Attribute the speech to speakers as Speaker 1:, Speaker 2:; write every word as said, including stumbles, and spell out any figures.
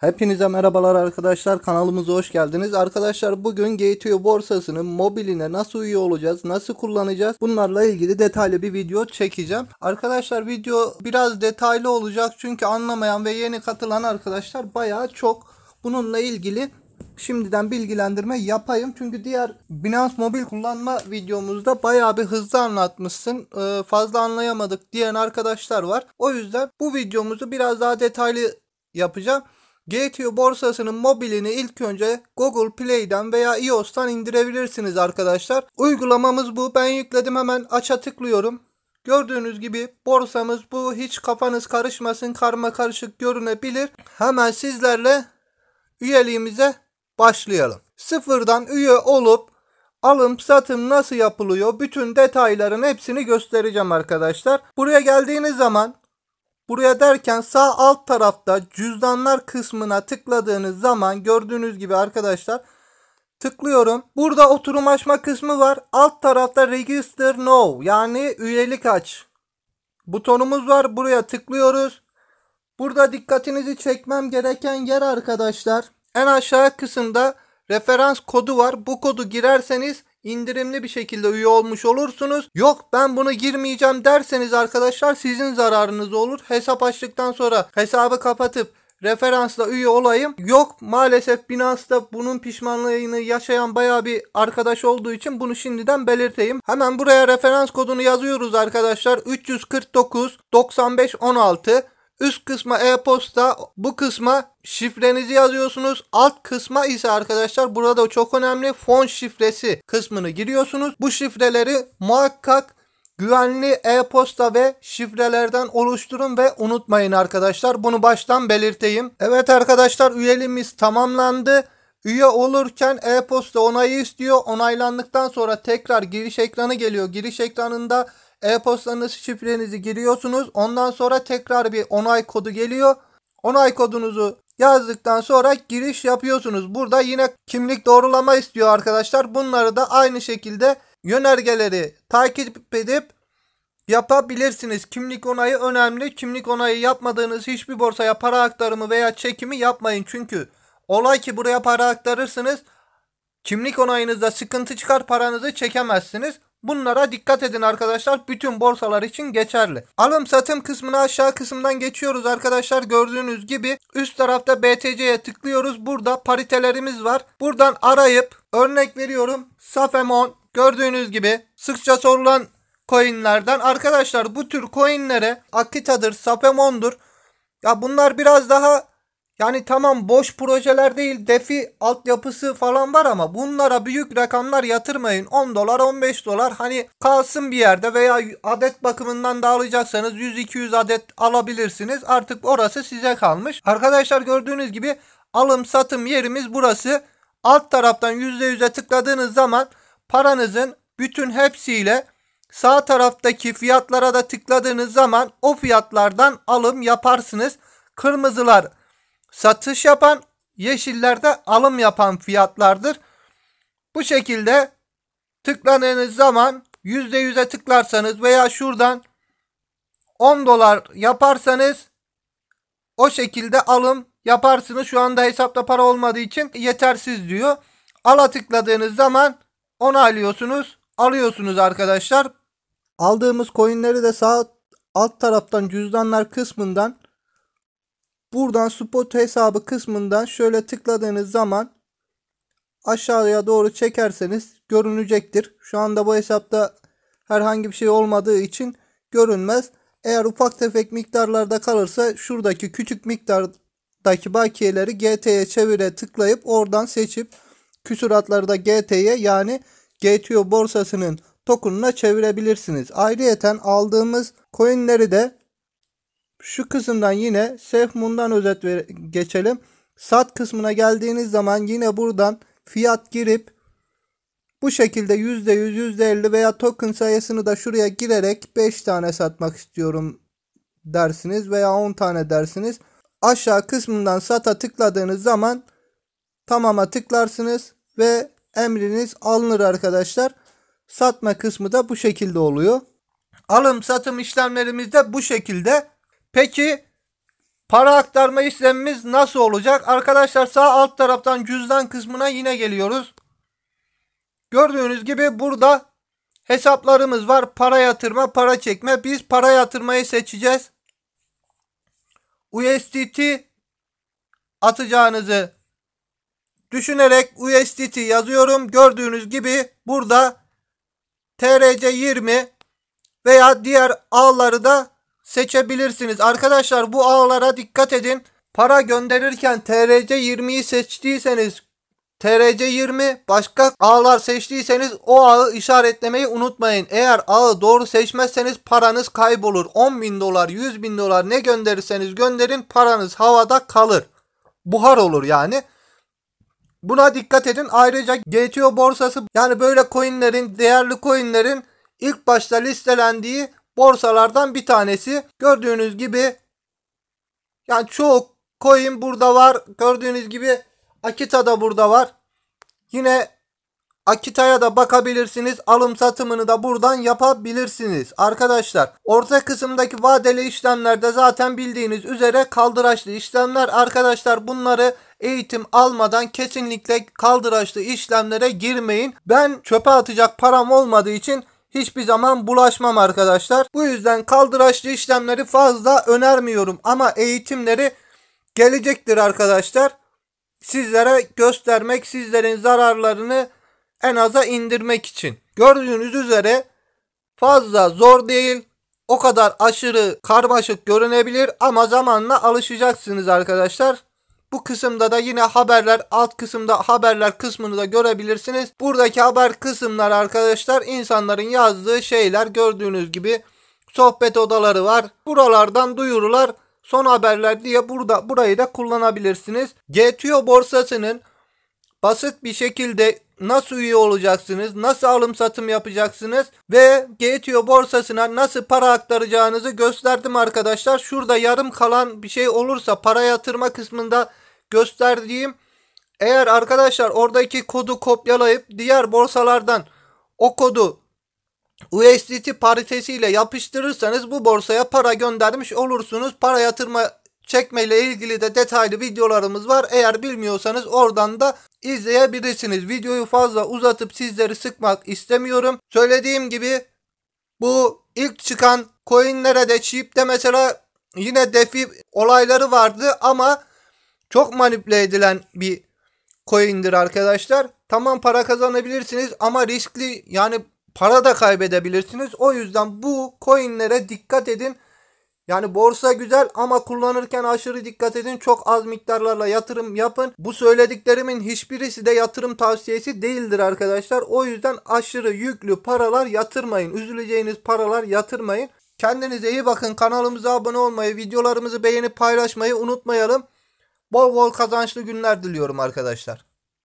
Speaker 1: Hepinize merhabalar arkadaşlar, kanalımıza hoş geldiniz. Arkadaşlar bugün G T O borsasının mobiline nasıl üye olacağız, nasıl kullanacağız, bunlarla ilgili detaylı bir video çekeceğim. Arkadaşlar video biraz detaylı olacak çünkü anlamayan ve yeni katılan arkadaşlar bayağı çok. Bununla ilgili şimdiden bilgilendirme yapayım. Çünkü diğer Binance Mobil kullanma videomuzda bayağı bir hızlı anlatmışsın. Ee, fazla anlayamadık diyen arkadaşlar var. O yüzden bu videomuzu biraz daha detaylı yapacağım. G T O borsasının mobilini ilk önce Google Play'den veya iOS'tan indirebilirsiniz arkadaşlar. Uygulamamız bu. Ben yükledim, hemen aç'a tıklıyorum. Gördüğünüz gibi borsamız bu. Hiç kafanız karışmasın, karma karışık görünebilir. Hemen sizlerle üyeliğimize başlayalım. Sıfırdan üye olup alım satım nasıl yapılıyor, bütün detayların hepsini göstereceğim arkadaşlar. Buraya geldiğiniz zaman, buraya derken sağ alt tarafta cüzdanlar kısmına tıkladığınız zaman gördüğünüz gibi arkadaşlar tıklıyorum. Burada oturum açma kısmı var. Alt tarafta Register Now yani üyelik aç butonumuz var. Buraya tıklıyoruz. Burada dikkatinizi çekmem gereken yer arkadaşlar, en aşağı kısımda referans kodu var. Bu kodu girerseniz indirimli bir şekilde üye olmuş olursunuz. Yok ben bunu girmeyeceğim derseniz arkadaşlar sizin zararınız olur. Hesap açtıktan sonra hesabı kapatıp referansla üye olayım. Yok maalesef, Binance'da bunun pişmanlığını yaşayan bayağı bir arkadaş olduğu için bunu şimdiden belirteyim. Hemen buraya referans kodunu yazıyoruz arkadaşlar. üç yüz kırk dokuz doksan beş on altı. Üst kısma e-posta, bu kısma şifrenizi yazıyorsunuz. Alt kısma ise arkadaşlar burada çok önemli fon şifresi kısmını giriyorsunuz. Bu şifreleri muhakkak güvenli e-posta ve şifrelerden oluşturun ve unutmayın arkadaşlar. Bunu baştan belirteyim. Evet arkadaşlar, üyeliğimiz tamamlandı. Üye olurken e-posta onayı istiyor. Onaylandıktan sonra tekrar giriş ekranı geliyor. Giriş ekranında e-postanız, şifrenizi giriyorsunuz. Ondan sonra tekrar bir onay kodu geliyor. Onay kodunuzu yazdıktan sonra giriş yapıyorsunuz. Burada yine kimlik doğrulama istiyor arkadaşlar. Bunları da aynı şekilde yönergeleri takip edip yapabilirsiniz. Kimlik onayı önemli. Kimlik onayı yapmadığınız hiçbir borsaya para aktarımı veya çekimi yapmayın. Çünkü olay ki buraya para aktarırsınız, kimlik onayınızda sıkıntı çıkar, paranızı çekemezsiniz. Bunlara dikkat edin arkadaşlar. Bütün borsalar için geçerli. Alım satım kısmına aşağı kısımdan geçiyoruz arkadaşlar. Gördüğünüz gibi üst tarafta B T C'ye tıklıyoruz. Burada paritelerimiz var. Buradan arayıp örnek veriyorum Safemon, gördüğünüz gibi sıkça sorulan coinlerden arkadaşlar. Bu tür coinlere Akita'dır, Safemon'dur. Ya bunlar biraz daha, yani tamam boş projeler değil, DeFi altyapısı falan var ama bunlara büyük rakamlar yatırmayın. on dolar on beş dolar hani kalsın bir yerde, veya adet bakımından da alacaksanız yüz iki yüz adet alabilirsiniz. Artık orası size kalmış. Arkadaşlar gördüğünüz gibi alım satım yerimiz burası. Alt taraftan yüzde yüze tıkladığınız zaman paranızın bütün hepsiyle sağ taraftaki fiyatlara da tıkladığınız zaman o fiyatlardan alım yaparsınız. Kırmızılar satış yapan, yeşillerde alım yapan fiyatlardır. Bu şekilde tıkladığınız zaman yüzde yüze tıklarsanız veya şuradan on dolar yaparsanız o şekilde alım yaparsınız. Şu anda hesapta para olmadığı için yetersiz diyor. Ala tıkladığınız zaman onaylıyorsunuz, alıyorsunuz arkadaşlar. Aldığımız coinleri de sağ alt taraftan cüzdanlar kısmından, buradan spot hesabı kısmından şöyle tıkladığınız zaman aşağıya doğru çekerseniz görünecektir. Şu anda bu hesapta herhangi bir şey olmadığı için görünmez. Eğer ufak tefek miktarlarda kalırsa şuradaki küçük miktardaki bakiyeleri G T'ye çevire tıklayıp oradan seçip küsuratları da G T'ye yani G T O borsasının token'una çevirebilirsiniz. Ayrıyeten aldığımız coinleri de şu kısımdan yine SafeMoon'dan özet ver geçelim. Sat kısmına geldiğiniz zaman yine buradan fiyat girip bu şekilde yüzde yüz, yüzde elli veya token sayısını da şuraya girerek beş tane satmak istiyorum dersiniz veya on tane dersiniz. Aşağı kısmından sata tıkladığınız zaman tamama tıklarsınız ve emriniz alınır arkadaşlar. Satma kısmı da bu şekilde oluyor. Alım satım işlemlerimiz de bu şekilde. Peki para aktarma işlemimiz nasıl olacak? Arkadaşlar sağ alt taraftan cüzdan kısmına yine geliyoruz. Gördüğünüz gibi burada hesaplarımız var. Para yatırma, para çekme. Biz para yatırmayı seçeceğiz. U S D T atacağınızı düşünerek U S D T yazıyorum. Gördüğünüz gibi burada T R C yirmi veya diğer ağları da seçebilirsiniz. Arkadaşlar bu ağlara dikkat edin. Para gönderirken T R C yirmiyi seçtiyseniz T R C yirmi, başka ağlar seçtiyseniz o ağı işaretlemeyi unutmayın. Eğer ağı doğru seçmezseniz paranız kaybolur. on bin dolar, yüz bin dolar ne gönderirseniz gönderin paranız havada kalır. Buhar olur yani. Buna dikkat edin. Ayrıca G T O borsası, yani böyle coinlerin, değerli coinlerin ilk başta listelendiği borsalardan bir tanesi. Gördüğünüz gibi yani çoğu coin burada var. Gördüğünüz gibi Akita da burada var. Yine Akita'ya da bakabilirsiniz. Alım satımını da buradan yapabilirsiniz. Arkadaşlar orta kısımdaki vadeli işlemlerde zaten bildiğiniz üzere kaldıraçlı işlemler. Arkadaşlar bunları eğitim almadan kesinlikle kaldıraçlı işlemlere girmeyin. Ben çöpe atacak param olmadığı için hiçbir zaman bulaşmam arkadaşlar. Bu yüzden kaldıraçlı işlemleri fazla önermiyorum. Ama eğitimleri gelecektir arkadaşlar. Sizlere göstermek, sizlerin zararlarını en aza indirmek için. Gördüğünüz üzere fazla zor değil. O kadar aşırı karmaşık görünebilir ama zamanla alışacaksınız arkadaşlar. Bu kısımda da yine haberler, alt kısımda haberler kısmını da görebilirsiniz. Buradaki haber kısımlar arkadaşlar insanların yazdığı şeyler. Gördüğünüz gibi sohbet odaları var. Buralardan duyurular, son haberler diye burada burayı da kullanabilirsiniz. G T O borsasının basit bir şekilde nasıl üye olacaksınız, nasıl alım satım yapacaksınız ve G T O borsasına nasıl para aktaracağınızı gösterdim arkadaşlar. Şurada yarım kalan bir şey olursa para yatırma kısmında gösterdiğim, eğer arkadaşlar oradaki kodu kopyalayıp diğer borsalardan o kodu U S D T paritesiyle yapıştırırsanız bu borsaya para göndermiş olursunuz. Para yatırma çekme ile ilgili de detaylı videolarımız var. Eğer bilmiyorsanız oradan da izleyebilirsiniz. Videoyu fazla uzatıp sizleri sıkmak istemiyorum. Söylediğim gibi bu ilk çıkan coinlere de chip'te mesela yine defi olayları vardı ama çok manipüle edilen bir coin'dir arkadaşlar. Tamam, para kazanabilirsiniz ama riskli, yani para da kaybedebilirsiniz. O yüzden bu coinlere dikkat edin. Yani borsa güzel ama kullanırken aşırı dikkat edin. Çok az miktarlarla yatırım yapın. Bu söylediklerimin hiçbirisi de yatırım tavsiyesi değildir arkadaşlar. O yüzden aşırı yüklü paralar yatırmayın. Üzüleceğiniz paralar yatırmayın. Kendinize iyi bakın. Kanalımıza abone olmayı, videolarımızı beğenip paylaşmayı unutmayalım. Bol bol kazançlı günler diliyorum arkadaşlar.